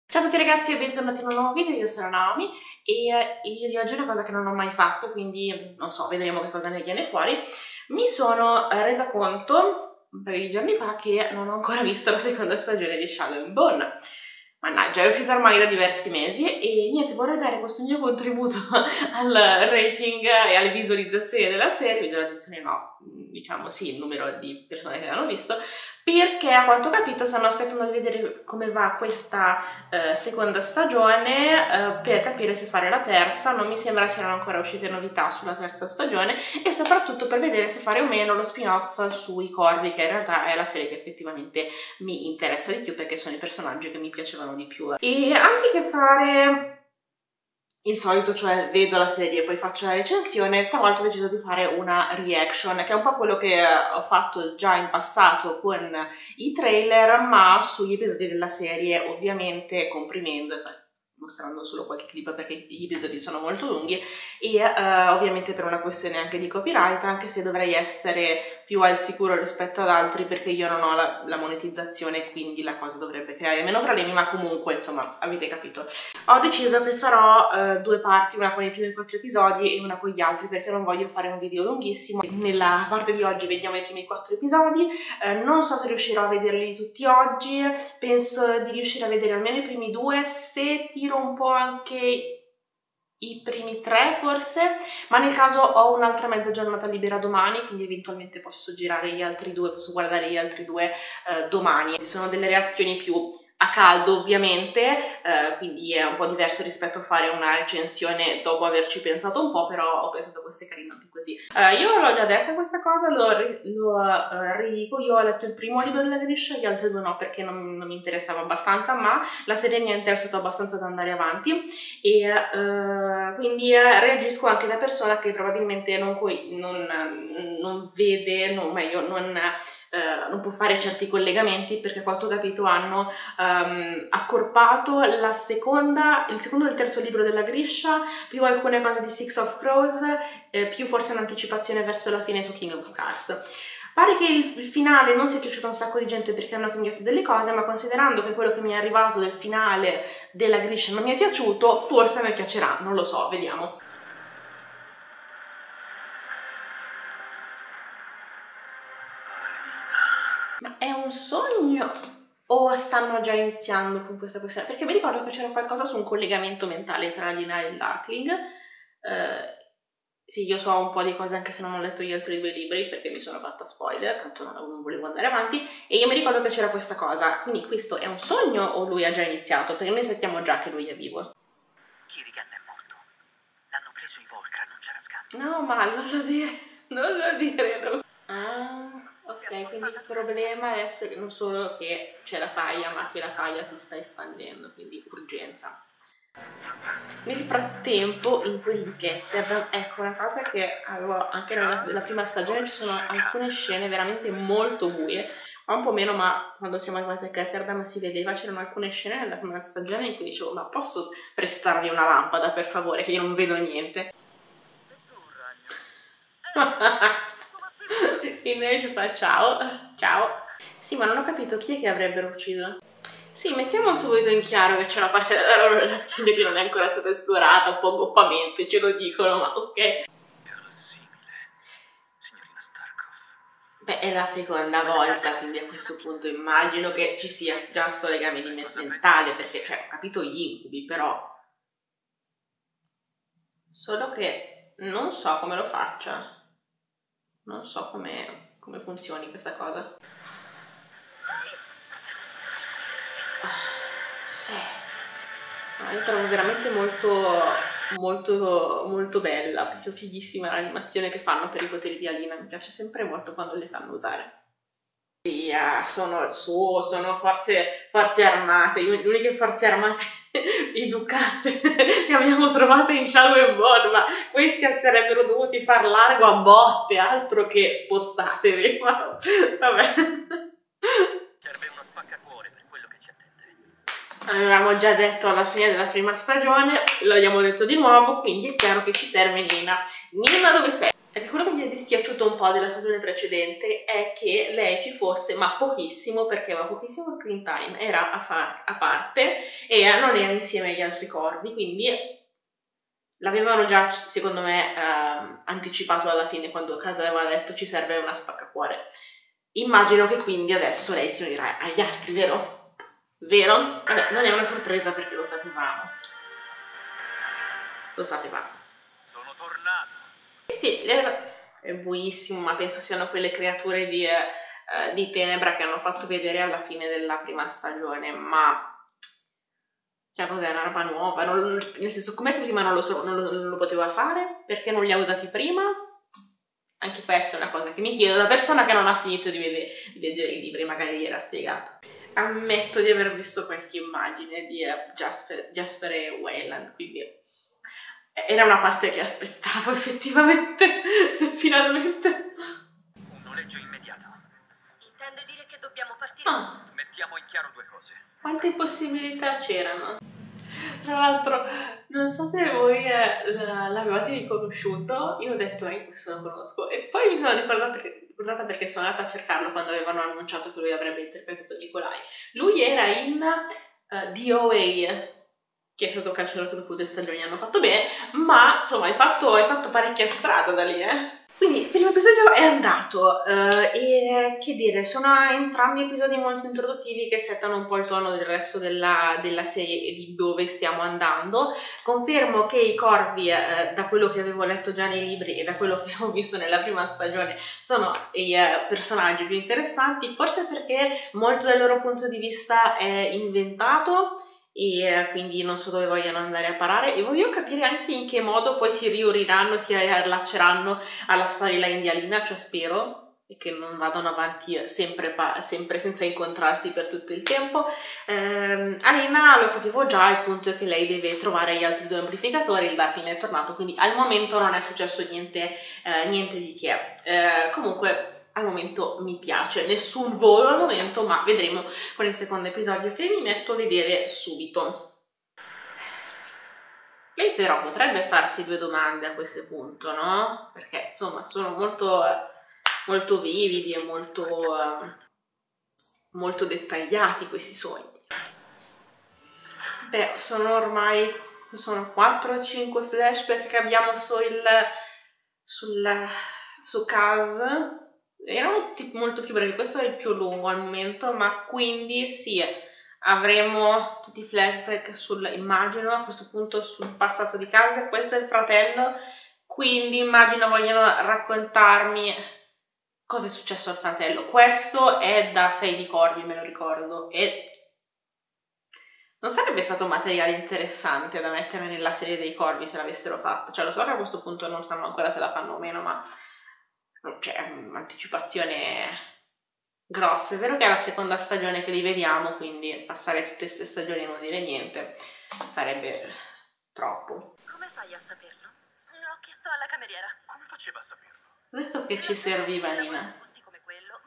Ciao a tutti ragazzi e bentornati in un nuovo video, io sono Naomi e il video di oggi è una cosa che non ho mai fatto, quindi non so, vedremo che cosa ne viene fuori. Mi sono resa conto un paio di giorni fa che non ho ancora visto la seconda stagione di Shadow and Bone. Mannaggia, è uscita ormai da diversi mesi e niente, vorrei dare questo mio contributo al rating e alle visualizzazioni della serie, visualizzazioni no, diciamo sì, il numero di persone che l'hanno visto, perché a quanto ho capito stanno aspettando di vedere come va questa seconda stagione per capire se fare la terza. Non mi sembra siano ancora uscite novità sulla terza stagione e soprattutto per vedere se fare o meno lo spin-off sui corvi, che in realtà è la serie che effettivamente mi interessa di più perché sono i personaggi che mi piacevano di più. E anziché fare il solito, cioè vedo la serie e poi faccio la recensione, stavolta ho deciso di fare una reaction, che è un po' quello che ho fatto già in passato con i trailer, ma sugli episodi della serie, ovviamente comprimendo, mostrando solo qualche clip perché gli episodi sono molto lunghi e ovviamente per una questione anche di copyright, anche se dovrei essere più al sicuro rispetto ad altri perché io non ho la monetizzazione, quindi la cosa dovrebbe creare meno problemi, ma comunque insomma avete capito. Ho deciso che farò due parti, una con i primi 4 episodi e una con gli altri perché non voglio fare un video lunghissimo. Nella parte di oggi vediamo i primi 4 episodi, non so se riuscirò a vederli tutti oggi, penso di riuscire a vedere almeno i primi 2, se tiro un po' anche i primi 3 forse, ma nel caso ho un'altra mezza giornata libera domani, quindi eventualmente posso girare gli altri due, posso guardare gli altri due domani. Ci sono delle reazioni più a caldo ovviamente, quindi è un po' diverso rispetto a fare una recensione dopo averci pensato un po', però ho pensato fosse carino anche così. Io l'ho già detta questa cosa, lo ridico, io ho letto il primo libro della Grisha, gli altri due no perché non mi interessava abbastanza, ma la serie mi ha interessato abbastanza ad andare avanti e quindi reagisco anche da persona che probabilmente non vede, non può fare certi collegamenti perché a quanto ho capito hanno accorpato il secondo e il terzo libro della Grisha, più alcune cose di Six of Crows, più forse un'anticipazione verso la fine su King of Scars. Pare che il finale non sia piaciuto a un sacco di gente perché hanno cambiato delle cose, ma considerando che quello che mi è arrivato del finale della Grisha non mi è piaciuto, forse mi piacerà, non lo so, vediamo. Ma è un sogno o stanno già iniziando con questa questione? Perché mi ricordo che c'era qualcosa su un collegamento mentale tra Alina e il Darkling. Sì, io so un po' di cose anche se non ho letto gli altri due libri perché mi sono fatta spoiler, tanto non volevo andare avanti, e io mi ricordo che c'era questa cosa. Quindi questo è un sogno o lui ha già iniziato? Perché noi sappiamo già che lui è vivo. Kirigan è morto. L'hanno preso i Volcra, non c'era scambio. No, ma non lo dire, no. Ah, ok, quindi il problema adesso è che non solo che c'è la taglia, ma che la taglia si sta espandendo, quindi urgenza. Nel frattempo, in quel Getter, ecco una cosa che avevo anche nella prima stagione, ci sono alcune scene veramente molto buie, ma un po' meno, ma quando siamo arrivati a Ketterdam si vedeva, c'erano alcune scene nella prima stagione in cui dicevo, ma posso prestarvi una lampada per favore, che io non vedo niente. E tu, ragno? E noi ci fa ciao, ciao. Sì, ma non ho capito chi è che avrebbero ucciso. Sì, mettiamo subito in chiaro che c'è una parte della loro relazione che non è ancora stata esplorata, un po' goffamente, ce lo dicono, ma ok. Simile, signorina Starkov. Beh, è la seconda volta, quindi a questo punto immagino che ci sia già questo legame di mentale, perché, cioè, ho capito gli incubi, però... Solo che non so come lo faccia. Non so come funzioni questa cosa. Sì. Io trovo veramente molto bella, proprio fighissima l'animazione che fanno per i poteri di Alina, mi piace sempre molto quando le fanno usare. Via, sono forze armate, le uniche forze armate educate che abbiamo trovato in Shadow and Bone, ma questi sarebbero dovuti far largo a botte, altro che spostatevi, ma vabbè. Serve uno spaccacuore per quello che ci attende. Avevamo già detto alla fine della prima stagione, lo abbiamo detto di nuovo, quindi è chiaro che ci serve Nina. Nina, dove sei? Perché quello che mi è dispiaciuto un po' della stagione precedente è che lei ci fosse, ma pochissimo, perché aveva pochissimo screen time, era a parte e non era insieme agli altri corvi, quindi l'avevano già, secondo me, anticipato alla fine, quando Casa aveva detto ci serve una spaccacuore. Immagino che quindi adesso lei si unirà agli altri, vero? Vero? Vabbè, non è una sorpresa perché lo sapevamo. Lo sapevamo. Sono tornato. Sì, è buonissimo, ma penso siano quelle creature di tenebra che hanno fatto vedere alla fine della prima stagione, ma cioè cos'è, una roba nuova? Nel senso, com'è che prima non lo poteva fare? Perché non li ha usati prima? Anche questa è una cosa che mi chiedo da persona che non ha finito di leggere i libri, magari gli era spiegato. Ammetto di aver visto qualche immagine di Jasper e Wayland, quindi era una parte che aspettavo effettivamente, finalmente. Un noleggio immediato. Intende dire che dobbiamo partire? Ah, Mettiamo in chiaro due cose. quante possibilità c'erano? Tra l'altro, non so se voi l'avevate riconosciuto, io ho detto questo lo conosco, e poi mi sono ricordata perché sono andata a cercarlo quando avevano annunciato che lui avrebbe interpretato Nikolai. Lui era in DOA, che è stato cancellato dopo 2 stagioni, hanno fatto bene, ma insomma hai fatto parecchia strada da lì, Quindi il primo episodio è andato, e che dire, sono entrambi episodi molto introduttivi che settano un po' il tono del resto della serie e di dove stiamo andando. Confermo che i corvi, da quello che avevo letto già nei libri e da quello che ho visto nella prima stagione, sono i personaggi più interessanti, forse perché molto del loro punto di vista è inventato, e quindi non so dove vogliono andare a parare, e voglio capire anche in che modo poi si riuniranno, si riallacceranno alla storyline di Alina, cioè spero, e che non vadano avanti sempre senza incontrarsi per tutto il tempo. Alina lo sapevo già, il punto è che lei deve trovare gli altri 2 amplificatori, il Darkling è tornato, quindi al momento non è successo niente di che. Comunque al momento mi piace, nessun volo al momento, ma vedremo con il secondo episodio che mi metto a vedere subito. Lei però potrebbe farsi 2 domande a questo punto, no? Perché insomma sono molto, molto vividi e molto dettagliati questi sogni. Beh, sono ormai 4 o 5 flashback che abbiamo su Kaz. Erano molto più brevi, questo è il più lungo al momento, ma quindi sì, avremo tutti i flashback immagino a questo punto sul passato di casa. Questo è il fratello, quindi immagino vogliono raccontarmi cosa è successo al fratello. Questo è da 6 di Corvi, me lo ricordo, e non sarebbe stato materiale interessante da mettere nella serie dei Corvi se l'avessero fatto. Cioè lo so che a questo punto non sanno ancora se la fanno o meno, ma c'è un'anticipazione grossa. È vero che è la seconda stagione che li vediamo, quindi passare tutte queste stagioni e non dire niente sarebbe troppo. Come fai a saperlo? L'ho chiesto alla cameriera. Come faceva a saperlo? Ho detto che ci serviva, Nina. Posti come quello.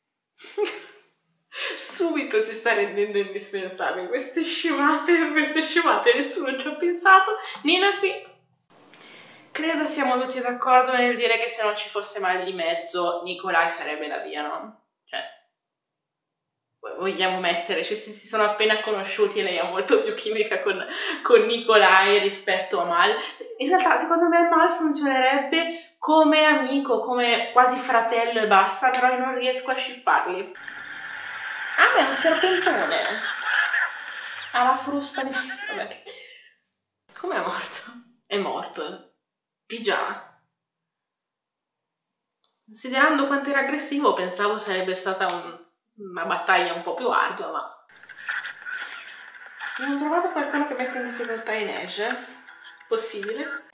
Subito si sta rendendo indispensabile. Queste scemate, nessuno ci ha pensato. Nina sì. Credo siamo tutti d'accordo nel dire che se non ci fosse mai di mezzo, Nikolai sarebbe la via, no? Cioè, vogliamo mettere, cioè si sono appena conosciuti e lei ha molto più chimica con Nikolai rispetto a Mal. In realtà, secondo me, Mal funzionerebbe come amico, come quasi fratello e basta, però io non riesco a shipparli. Ah, è un serpentone! Ha la frusta di... Vabbè. Com'è morto? È morto. Di già. Considerando quanto era aggressivo, pensavo sarebbe stata una battaglia un po' più ardua, ma... Non ho trovato qualcuno che mette in difficoltà Inej? Possibile?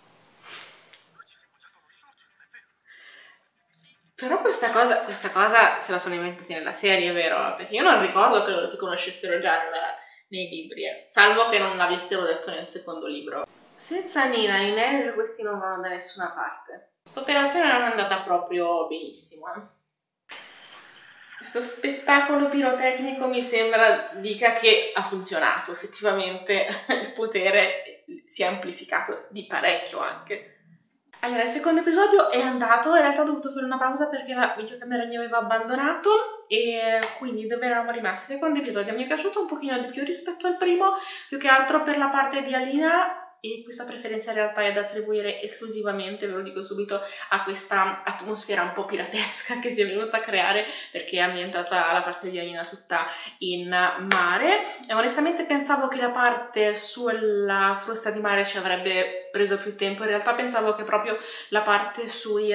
Però questa cosa se la sono inventati nella serie, vero? Perché io non ricordo che loro si conoscessero già nei libri, salvo che non l'avessero detto nel secondo libro. Senza Nina e Inej questi non vanno da nessuna parte. Questa operazione non è andata proprio benissimo. Questo spettacolo pirotecnico mi sembra dica che ha funzionato, effettivamente il potere si è amplificato di parecchio anche. Allora, il secondo episodio è andato, in realtà ho dovuto fare una pausa perché la videocamera mi aveva abbandonato e quindi dove eravamo rimasti? Il secondo episodio mi è piaciuto un pochino di più rispetto al primo, più che altro per la parte di Alina, e questa preferenza in realtà è da attribuire esclusivamente, ve lo dico subito, a questa atmosfera un po' piratesca che si è venuta a creare perché è ambientata la parte di Alina tutta in mare, e onestamente pensavo che la parte sulla frusta di mare ci avrebbe preso più tempo. In realtà pensavo che proprio la parte sui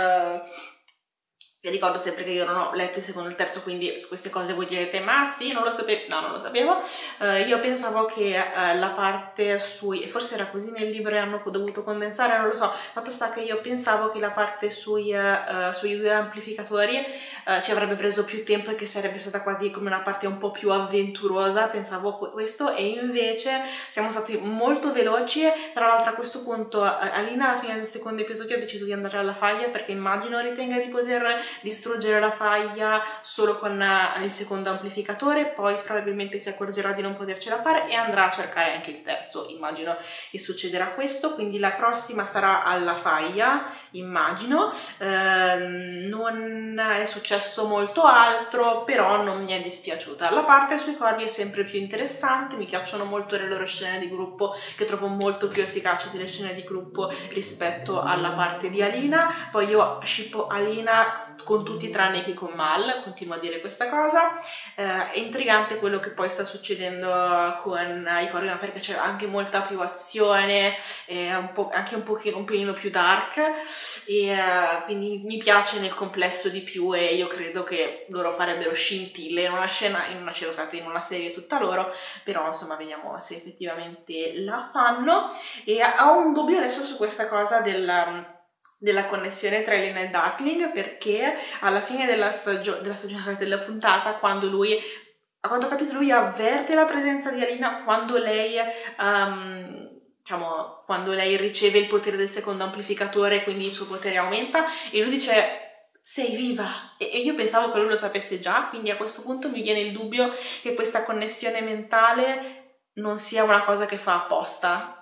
vi ricordo sempre che io non ho letto il secondo e il terzo, quindi su queste cose voi direte ma sì, non lo sapevo. No, non lo sapevo. Io pensavo che la parte sui, e forse era così nel libro e hanno dovuto condensare, non lo so, fatto sta che io pensavo che la parte sui 2 amplificatori ci avrebbe preso più tempo e che sarebbe stata quasi come una parte un po' più avventurosa, pensavo questo, e invece siamo stati molto veloci. Tra l'altro a questo punto Alina alla fine del secondo episodio ha deciso di andare alla faglia perché immagino ritenga di poter distruggere la faglia solo con il secondo amplificatore, poi probabilmente si accorgerà di non potercela fare e andrà a cercare anche il terzo, immagino che succederà questo, quindi la prossima sarà alla faglia, immagino. Non è successo molto altro, però non mi è dispiaciuta. La parte sui corvi è sempre più interessante, mi piacciono molto le loro scene di gruppo, che trovo molto più efficaci delle scene di gruppo rispetto alla parte di Alina. Poi io shippo Alina con tutti tranne che con Mal, continuo a dire questa cosa. È intrigante quello che poi sta succedendo con i corvi, perché c'è anche molta più azione, anche un pelino più dark, e quindi mi piace nel complesso di più, e io credo che loro farebbero scintille in una serie tutta loro, però insomma vediamo se effettivamente la fanno. E ho un dubbio adesso su questa cosa della connessione tra Elena e Darkling, perché alla fine della stagione della puntata, quando lui, a quanto ho capito, lui avverte la presenza di Elena quando lei diciamo, quando lei riceve il potere del secondo amplificatore, quindi il suo potere aumenta, e lui dice sei viva, e io pensavo che lui lo sapesse già, quindi a questo punto mi viene il dubbio che questa connessione mentale non sia una cosa che fa apposta,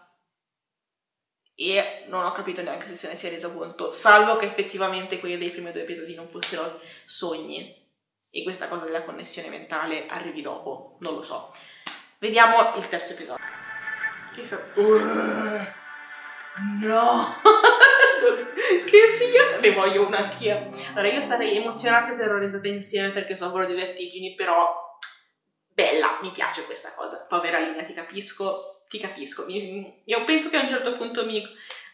e non ho capito neanche se ne sia reso conto, salvo che effettivamente quelli dei primi 2 episodi non fossero sogni e questa cosa della connessione mentale arrivi dopo, non lo so. Vediamo il terzo episodio. Che no! Che figata! Ne voglio una anch'io. Allora, io sarei emozionata e terrorizzata insieme perché soffro di vertigini, però bella, mi piace questa cosa. Povera Lina, ti capisco. Io penso che a un certo punto mi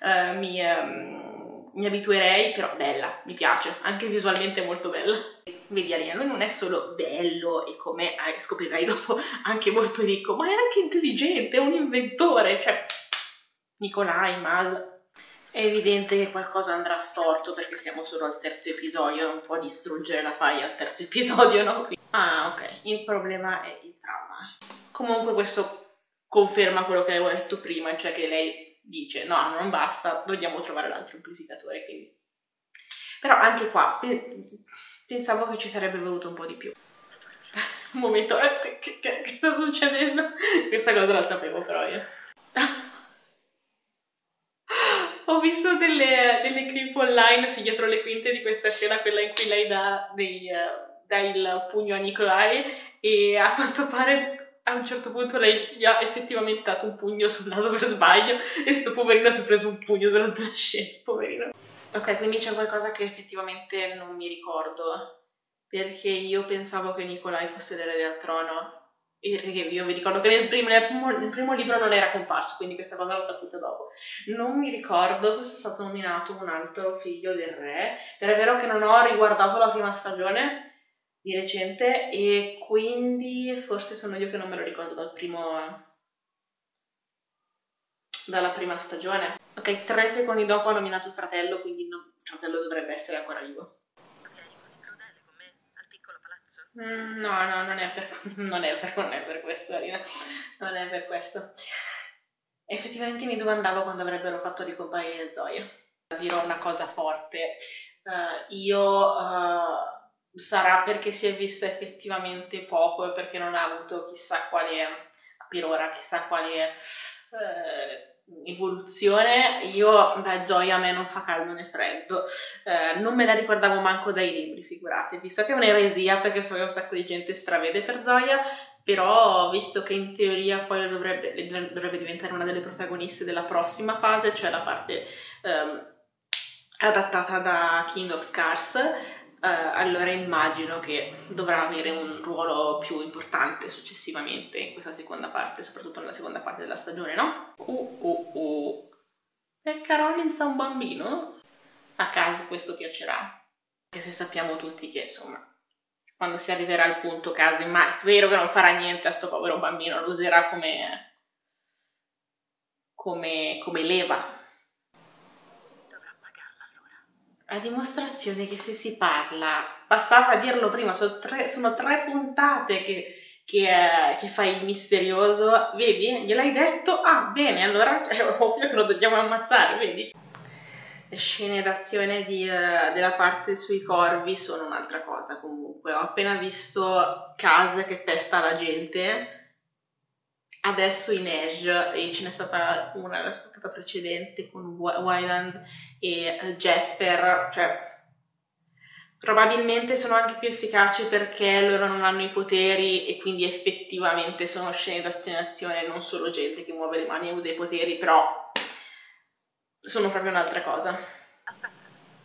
abituerei, però bella, mi piace, anche visualmente molto bella. Vedi Alina, lui non è solo bello e, come scoprirai dopo, anche molto ricco, ma è anche intelligente, è un inventore, cioè Nikolai, Mal. È evidente che qualcosa andrà storto perché siamo solo al terzo episodio, non può distruggere la faglia al terzo episodio, no? Ah, ok, il problema è il trauma. Comunque questo conferma quello che avevo detto prima, cioè che lei dice no, non basta, dobbiamo trovare l'altro amplificatore, quindi. Però anche qua pensavo che ci sarebbe voluto un po' di più. Un momento, che sta succedendo? Questa cosa la sapevo però io. Ho visto delle clip online su dietro le quinte di questa scena, quella in cui lei dà il pugno a Nikolai, e a quanto pare a un certo punto lei gli ha effettivamente dato un pugno sul naso per sbaglio, e sto poverino si è preso un pugno durante la scena, poverino. Ok, quindi c'è qualcosa che effettivamente non mi ricordo, perché io pensavo che Nikolai fosse l'erede al trono. Io vi ricordo che nel primo libro non era comparso, quindi questa cosa l'ho saputa dopo. Non mi ricordo fosse stato nominato un altro figlio del re, però è vero che non ho riguardato la prima stagione di recente, e quindi forse sono io che non me lo ricordo dalla prima stagione. Ok, 3 secondi dopo ha nominato il fratello, quindi il fratello dovrebbe essere ancora vivo. Eri così crudele con me al piccolo palazzo? No, non è per questo, Arina. Non è per questo. Effettivamente mi domandavo quando avrebbero fatto ricomparire Zoya. Dirò una cosa forte. Sarà perché si è vista effettivamente poco e perché non ha avuto chissà quale, per ora, chissà quale evoluzione, io, beh, Zoya a me non fa caldo né freddo, non me la ricordavo manco dai libri, figuratevi, so che è un'eresia perché so che un sacco di gente stravede per Zoya, però visto che in teoria poi dovrebbe diventare una delle protagoniste della prossima fase, cioè la parte adattata da King of Scars, allora immagino che dovrà avere un ruolo più importante successivamente in questa seconda parte, soprattutto nella seconda parte della stagione, no? E Rollins ha un bambino? A Kaz questo piacerà, anche se sappiamo tutti che insomma quando si arriverà al punto Kaz, ma spero che non farà niente a sto povero bambino, lo userà come leva. A dimostrazione che se si parla, bastava dirlo prima, sono tre puntate che fai il misterioso, vedi? Gliel'hai detto? Ah, bene, allora è ovvio che lo dobbiamo ammazzare, vedi? Le scene d'azione della parte sui corvi sono un'altra cosa comunque. Ho appena visto Kaz che pesta la gente, adesso in Edge, e ce n'è stata una la puntata precedente con Wyland e Jasper, cioè probabilmente sono anche più efficaci perché loro non hanno i poteri e quindi effettivamente sono scene d'azione, non solo gente che muove le mani e usa i poteri, però sono proprio un'altra cosa. Aspetta.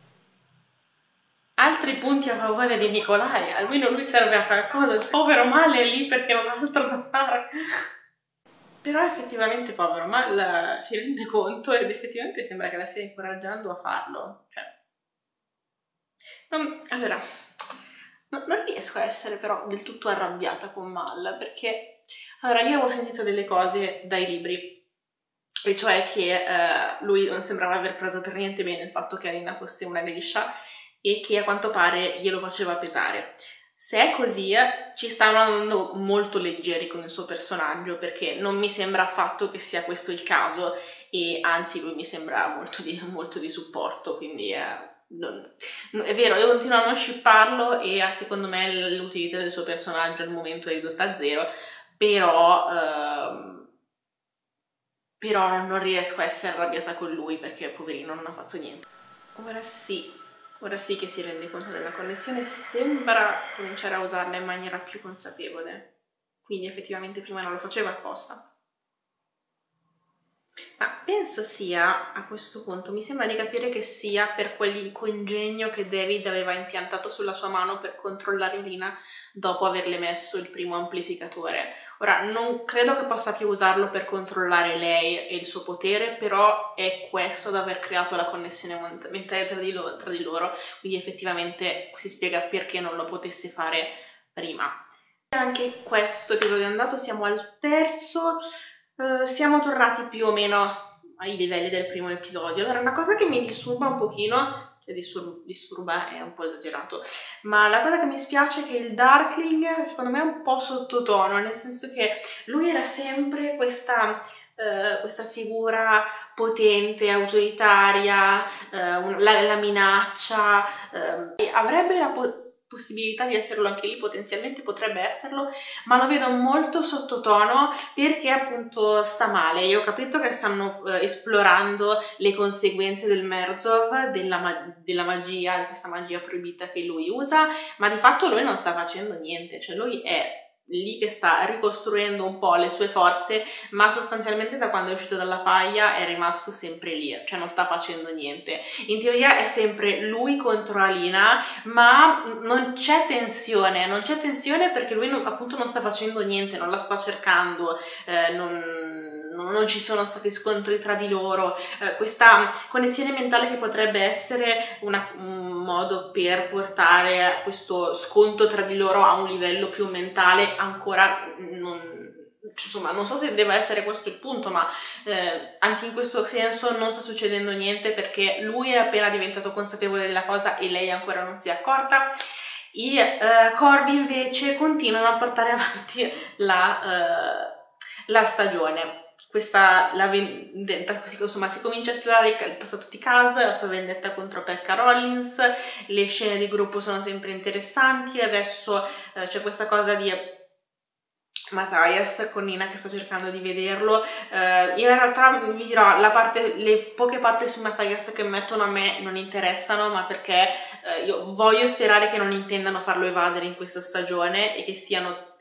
Altri punti a favore di Nikolai, almeno lui serve a qualcosa, il povero Mal è lì perché non ha altro da fare. Però effettivamente povero Mal si rende conto ed effettivamente sembra che la stia incoraggiando a farlo. Cioè, allora, non riesco a essere però del tutto arrabbiata con Mal, perché allora io avevo sentito delle cose dai libri, e cioè che lui non sembrava aver preso per niente bene il fatto che Alina fosse una geisha e che a quanto pare glielo faceva pesare. Se è così, ci stanno andando molto leggeri con il suo personaggio, perché non mi sembra affatto che sia questo il caso, e anzi lui mi sembra molto di supporto, quindi è vero, io continuo a non shipparlo e secondo me l'utilità del suo personaggio al momento è ridotta a zero, però non riesco a essere arrabbiata con lui perché poverino non ha fatto niente. Ora sì che si rende conto della connessione, sembra cominciare a usarla in maniera più consapevole, quindi effettivamente prima non lo faceva apposta. Ma penso sia, a questo punto, mi sembra di capire che sia per quel congegno che David aveva impiantato sulla sua mano per controllare Alina dopo averle messo il primo amplificatore. Ora, non credo che possa più usarlo per controllare lei e il suo potere, però è questo ad aver creato la connessione mentale tra di loro, quindi effettivamente si spiega perché non lo potesse fare prima. Anche questo episodio è andato, siamo al terzo. Siamo tornati più o meno ai livelli del primo episodio. Allora, una cosa che mi disturba un pochino, cioè disturba è un po' esagerato, ma la cosa che mi spiace è che il Darkling secondo me è un po' sottotono, nel senso che lui era sempre questa figura potente, autoritaria, la minaccia, e avrebbe la possibilità di esserlo anche lì, potenzialmente potrebbe esserlo, ma lo vedo molto sottotono perché appunto sta male. Io ho capito che stanno esplorando le conseguenze del Merzov, della magia, di questa magia proibita che lui usa, ma di fatto lui non sta facendo niente, cioè lui è lì che sta ricostruendo un po' le sue forze, ma sostanzialmente da quando è uscito dalla faia è rimasto sempre lì, cioè non sta facendo niente. In teoria è sempre lui contro Alina, ma non c'è tensione perché lui appunto non sta facendo niente, non la sta cercando, non ci sono stati scontri tra di loro, questa connessione mentale che potrebbe essere un modo per portare questo scontro tra di loro a un livello più mentale ancora non so se deve essere questo il punto, ma anche in questo senso non sta succedendo niente perché lui è appena diventato consapevole della cosa e lei ancora non si è accorta. I corvi invece continuano a portare avanti la stagione. La vendetta, così insomma si comincia a esplorare il passato di Kaz, la sua vendetta contro Pekka Rollins, le scene di gruppo sono sempre interessanti, adesso c'è questa cosa di Matthias con Nina che sto cercando di vederlo. Io in realtà vi dirò, le poche parti su Matthias che mettono a me non interessano, ma perché io voglio sperare che non intendano farlo evadere in questa stagione e che stiano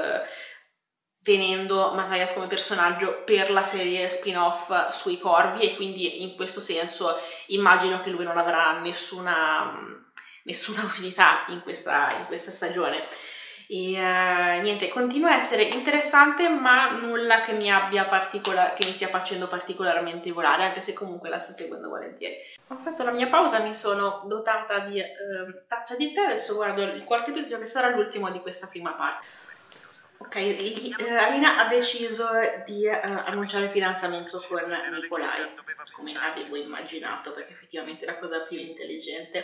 tenendo Matthias come personaggio per la serie spin-off sui corvi, e quindi in questo senso immagino che lui non avrà nessuna utilità in questa stagione. E niente, continua a essere interessante, ma nulla che mi stia facendo particolarmente volare, anche se comunque la sto seguendo volentieri. Ho fatto la mia pausa, mi sono dotata di tazza di tè, adesso guardo il quarto episodio che sarà l'ultimo di questa prima parte. Ok, Alina ha deciso di annunciare il fidanzamento con Nikolai, come avevo immaginato, perché effettivamente è la cosa più intelligente.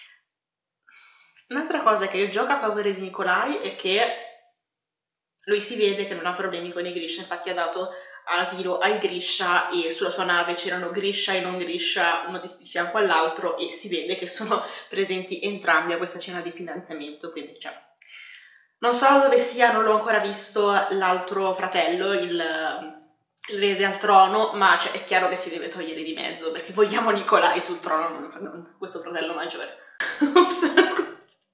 Un'altra cosa che gioca a favore di Nikolai è che lui si vede che non ha problemi con i Grisha, infatti ha dato asilo ai Grisha e sulla sua nave c'erano Grisha e non Grisha, uno di fianco all'altro, e si vede che sono presenti entrambi a questa cena di fidanzamento, quindi cioè, non so dove sia, non l'ho ancora visto l'altro fratello, l'erede al trono, ma cioè, è chiaro che si deve togliere di mezzo, perché vogliamo Nikolai sul trono, non questo fratello maggiore. Ops, scusa.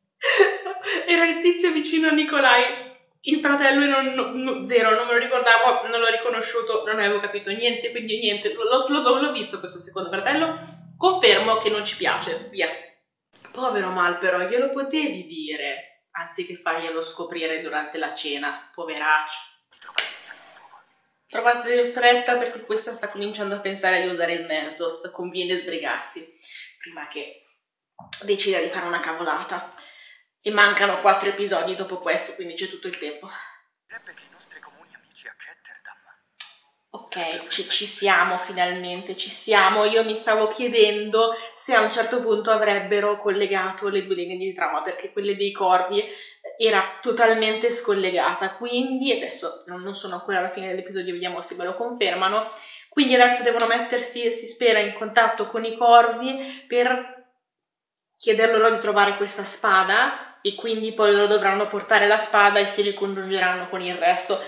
Era il tizio vicino a Nikolai, il fratello zero, non me lo ricordavo, non l'ho riconosciuto, non avevo capito niente, quindi niente, l'ho visto questo secondo fratello, confermo che non ci piace, via. Povero Malpero, glielo potevi dire, anziché farglielo scoprire durante la cena, poveraccio. Trovate in fretta perché questa sta cominciando a pensare di usare il Merzost, conviene sbrigarsi, prima che decida di fare una cavolata. E mancano 4 episodi dopo questo, quindi c'è tutto il tempo. Che i nostri comuni amici a Ketterdam. Ok, ci siamo finalmente, ci siamo. Io mi stavo chiedendo se a un certo punto avrebbero collegato le due linee di trama, perché quelle dei corvi era totalmente scollegata, quindi adesso non sono ancora alla fine dell'episodio, vediamo se me lo confermano. Quindi adesso devono mettersi, si spera, in contatto con i corvi per chieder loro di trovare questa spada, e quindi poi loro dovranno portare la spada e si ricongiungeranno con il resto.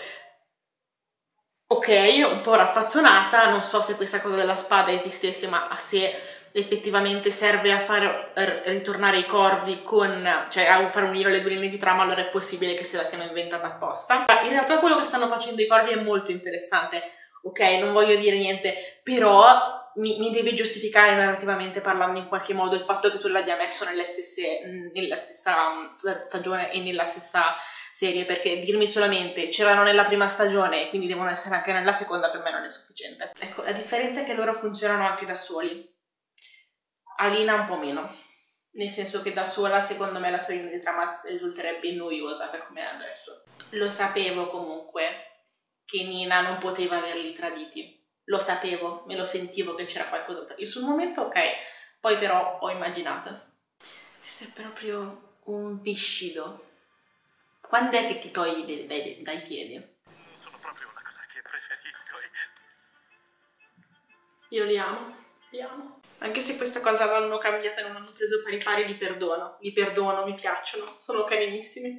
Ok, un po' raffazzonata, non so se questa cosa della spada esistesse, ma se effettivamente serve a far ritornare i corvi cioè a far unire le due linee di trama, allora è possibile che se la siano inventata apposta. In realtà quello che stanno facendo i corvi è molto interessante, ok? Non voglio dire niente, però mi deve giustificare narrativamente parlando in qualche modo il fatto che tu l'abbia messo nella stessa stagione e nella stessa serie, perché dirmi solamente c'erano nella prima stagione e quindi devono essere anche nella seconda per me non è sufficiente. Ecco, la differenza è che loro funzionano anche da soli. Alina un po' meno, nel senso che da sola secondo me la sua linea di trama risulterebbe noiosa per come è adesso. Lo sapevo comunque che Nina non poteva averli traditi. Lo sapevo, me lo sentivo che c'era qualcosa. Io sul momento ok, poi però ho immaginato. Questo è proprio un viscido. Quando è che ti togli dai piedi? Sono proprio la cosa che preferisco. Io li amo. Anche se questa cosa l'hanno cambiata e non hanno preso pari pari, li perdono, mi piacciono, sono carinissimi.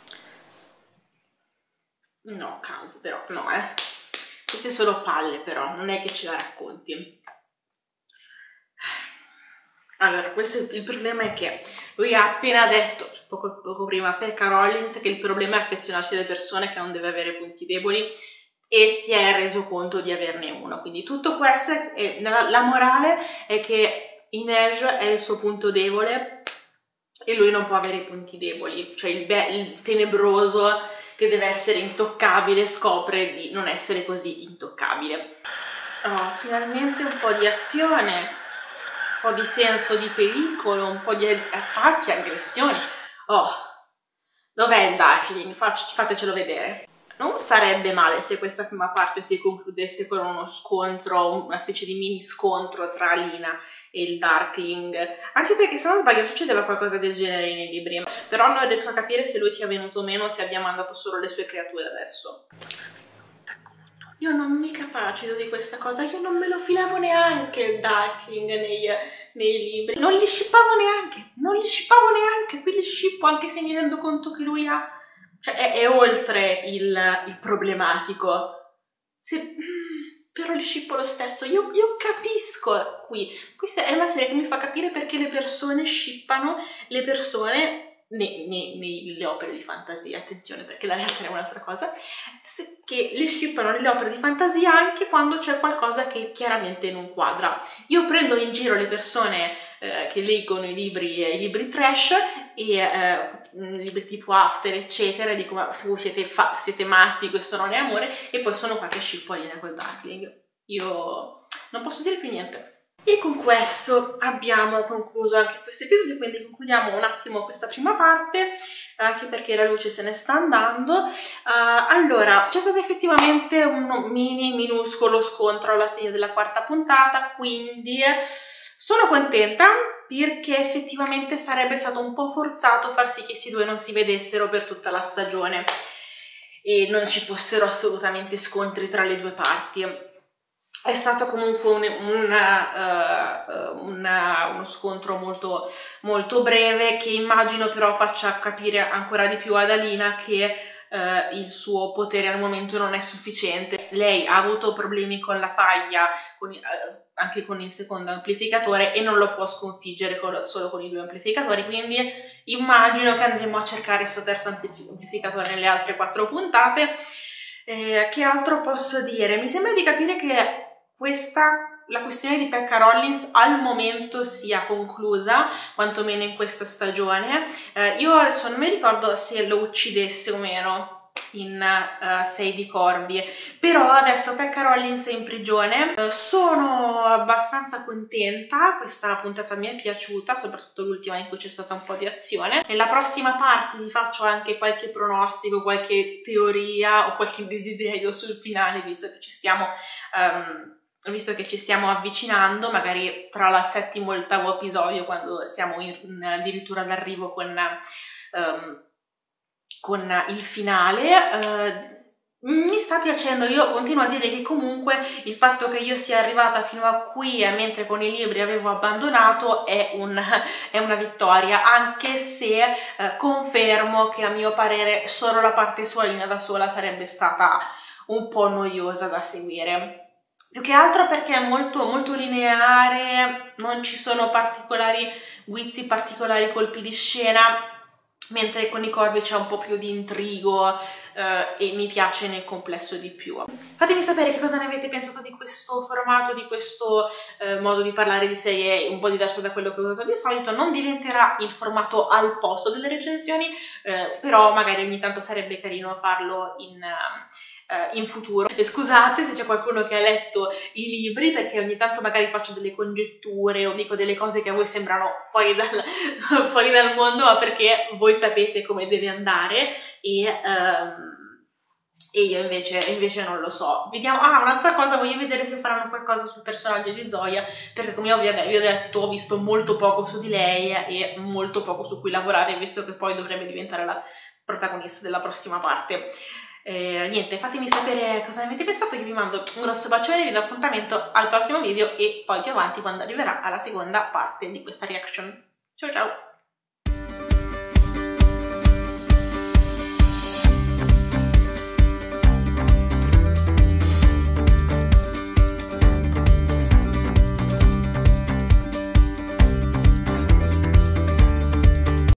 No, caso però, no queste sono palle però, non è che ce la racconti. Allora, il problema è che lui ha appena detto, poco prima, per Rollins, che il problema è affezionarsi alle persone, che non deve avere punti deboli, e si è reso conto di averne uno. Quindi tutto questo, la morale è che Inej è il suo punto debole e lui non può avere punti deboli, cioè il tenebroso che deve essere intoccabile scopre di non essere così intoccabile. Oh, finalmente un po' di azione, un po' di senso di pericolo, un po' di attacchi, aggressioni. Oh, dov'è il Darkling? Fatecelo vedere. Non sarebbe male se questa prima parte si concludesse con uno scontro, una specie di mini scontro tra Alina e il Darkling, anche perché se non sbaglio succedeva qualcosa del genere nei libri, però non riesco a capire se lui sia venuto meno o se abbia mandato solo le sue creature adesso. Io non mi capacito di questa cosa, io non me lo filavo neanche il Darkling nei libri, non li shippavo neanche, qui li shippo anche se mi rendo conto che lui ha cioè è oltre il problematico. Però li shippo lo stesso, io capisco qui. Questa è una serie che mi fa capire perché le persone shippano le persone nelle opere di fantasia, attenzione perché la realtà è un'altra cosa, che le shippano nelle opere di fantasia anche quando c'è qualcosa che chiaramente non quadra. Io prendo in giro le persone che leggono i libri trash e libri tipo After eccetera, e dico ma se voi siete matti, questo non è amore, e poi sono qua che shippo Alina col Darkling. Io non posso dire più niente. E con questo abbiamo concluso anche questo episodio, quindi concludiamo un attimo questa prima parte, anche perché la luce se ne sta andando. Allora, c'è stato effettivamente un minuscolo scontro alla fine della quarta puntata, quindi sono contenta perché effettivamente sarebbe stato un po' forzato far sì che questi due non si vedessero per tutta la stagione e non ci fossero assolutamente scontri tra le due parti. È stato comunque uno scontro molto, molto breve, che immagino però faccia capire ancora di più ad Alina che il suo potere al momento non è sufficiente. Lei ha avuto problemi con la faglia, anche con il secondo amplificatore, e non lo può sconfiggere solo con i due amplificatori, quindi immagino che andremo a cercare questo terzo amplificatore nelle altre 4 puntate. Che altro posso dire? Mi sembra di capire che la questione di Pekka Rollins al momento sia conclusa, quantomeno in questa stagione. Io adesso non mi ricordo se lo uccidesse o meno in Sei di Corvi, però adesso Pekka Rollins è in prigione. Sono abbastanza contenta, questa puntata mi è piaciuta, soprattutto l'ultima in cui c'è stata un po' di azione. Nella prossima parte vi faccio anche qualche pronostico, qualche teoria o qualche desiderio sul finale, visto che ci stiamo avvicinando, magari tra il 7° e l'8° episodio, quando siamo addirittura d'arrivo con il finale. Mi sta piacendo, io continuo a dire che comunque il fatto che io sia arrivata fino a qui mentre con i libri avevo abbandonato è una vittoria, anche se confermo che a mio parere solo la parte su Alina da sola sarebbe stata un po' noiosa da seguire. Più che altro perché è molto, molto lineare, non ci sono particolari guizzi, particolari colpi di scena, mentre con i Corvi c'è un po' più di intrigo e mi piace nel complesso di più. Fatemi sapere che cosa ne avete pensato di questo formato, di questo modo di parlare di serie un po' diverso da quello che ho usato di solito. Non diventerà il formato al posto delle recensioni, però magari ogni tanto sarebbe carino farlo in futuro. E scusate se c'è qualcuno che ha letto i libri, perché ogni tanto magari faccio delle congetture o dico delle cose che a voi sembrano fuori dal mondo, ma perché voi sapete come deve andare e io invece non lo so. Vediamo. Un'altra cosa, voglio vedere se faranno qualcosa sul personaggio di Zoya, perché come vi ho detto ho visto molto poco su di lei e molto poco su cui lavorare, visto che poi dovrebbe diventare la protagonista della prossima parte. Niente, fatemi sapere cosa ne avete pensato, io vi mando un grosso bacione, vi do appuntamento al prossimo video e poi più avanti quando arriverà alla seconda parte di questa reaction. Ciao ciao!